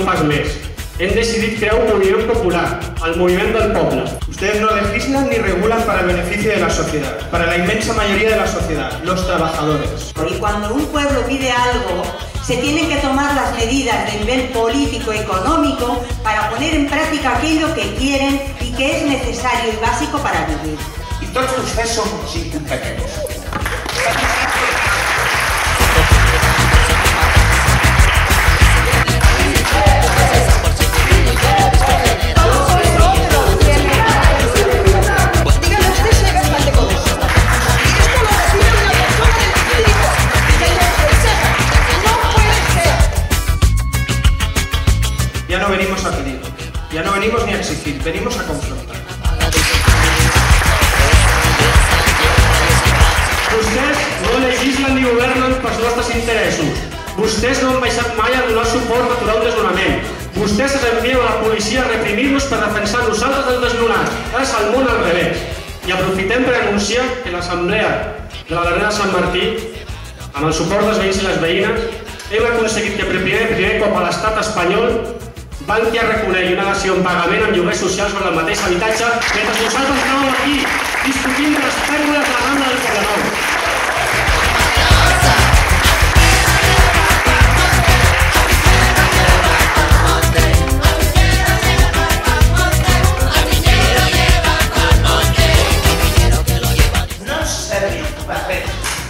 pas més. Hem decidit crear un moviment popular, el moviment del poble. Ustedes no legislan ni regulan para el beneficio de la sociedad, para la inmensa mayoría de la sociedad, los trabajadores. Y cuando un pueblo pide algo, se tienen que tomar las medidas de nivel político y económico para poner en práctica aquello que quieren y que es necesario y básico para vivir. Y todos ustedes son incompetentes. Ya no venimos a pedir, ya no venimos ni a exigir, venimos a confrontar. Vostès no legislen ni governen pels nostres interessos. Vostès no han baixat mai a donar suport a aturar un desnonament. Vostès ens envien a la policia a reprimir-nos per defensar nosaltres els desnonats. És el món al revés. I aprofitem per anunciar que l'assemblea de la darrera Sant Martí, amb el suport dels veïns i les veïnes, hem aconseguit que per primer cop a l'estat espanyol Bankia reconegui una dació en pagament amb lloguers socials sobre el mateix habitatge mentre nosaltres estàvem aquí discutint de les pèrdues de la Rambla del Poblenou. No servir per res.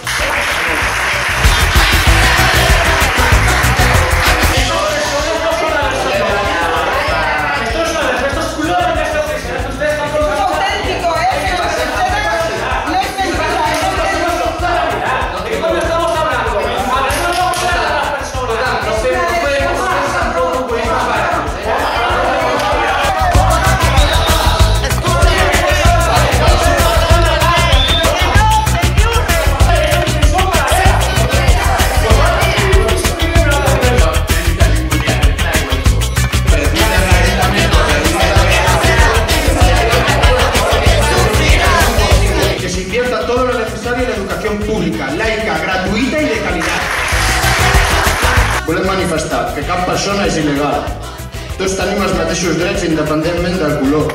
Pública, laica, gratuïta i de qualitat. Volem manifestar que cap persona és il·legal. Tots tenim els mateixos drets independentment del color.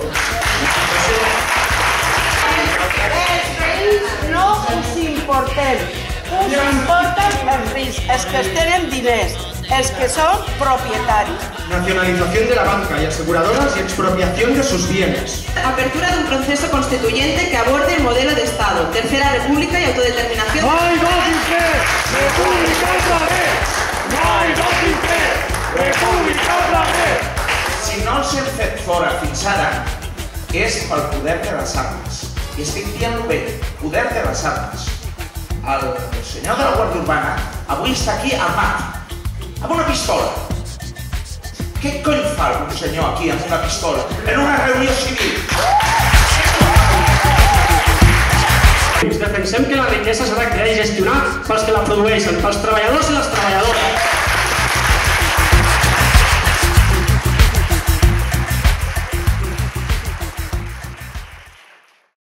Els veïns no us importem. Us importen els rics, els que tenen diners, els que són propietaris. Nacionalización de la banca y aseguradoras y expropiación de sus bienes. Apertura de un proceso constituyente que aborde el modelo de Estado, Tercera República y autodeterminación. No hay dos sin tres! República otra vez! No hay dos sin tres! República otra vez! Si no els hem fet fora fins ara, és pel poder de les armes. I estic dient-ho bé, poder de les armes. El senyor de la Guàrdia Urbana avui està aquí armat, amb una pistola. Què cony fa un senyor aquí amb una pistola en una reunió civil? Defensem que la riquesa s'ha de crear i gestionar pels que la produeixen, pels treballadors i les treballadores.